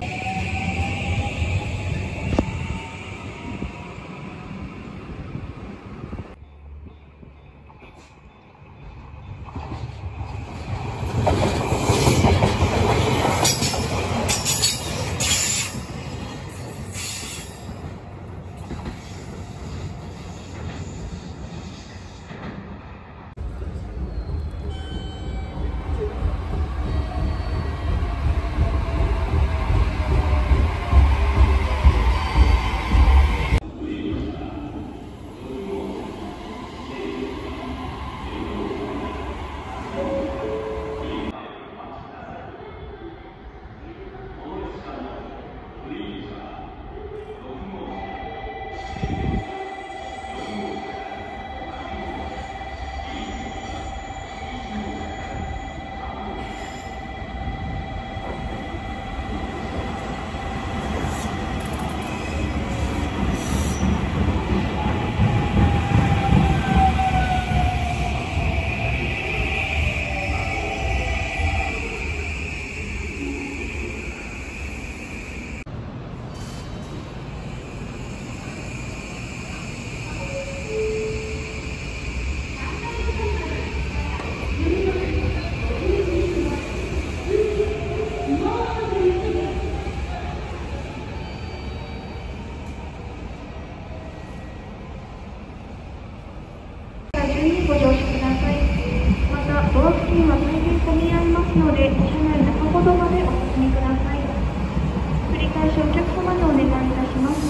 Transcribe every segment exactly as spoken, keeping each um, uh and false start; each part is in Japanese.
ご乗車ください。また、ドア付近は大変混み合いますので、車内中ほどまでお進みください。繰り返しお客様にお願いいたします。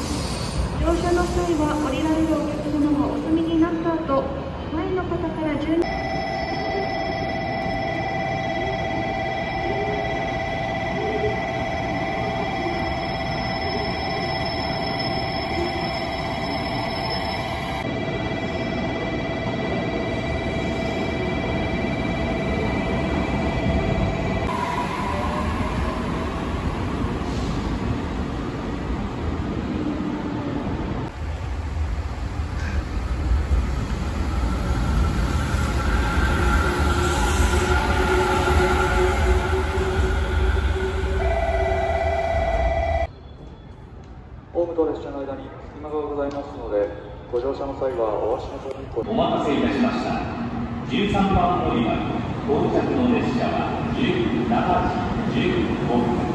乗車の際は、降りられるお客様がお済みになった後、前の方から順にホームと列車の間に隙間がございますので、ご乗車の際はお足元にご。 お待たせいたしました。じゅうさんばん乗り場、到着の列車はじゅうしちじじゅうごふん。